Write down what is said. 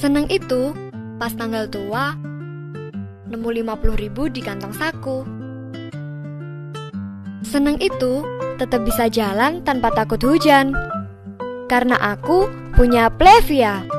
Seneng itu pas tanggal tua nemu 50.000 di kantong saku. Seneng itu tetap bisa jalan tanpa takut hujan, karena aku punya Plevia.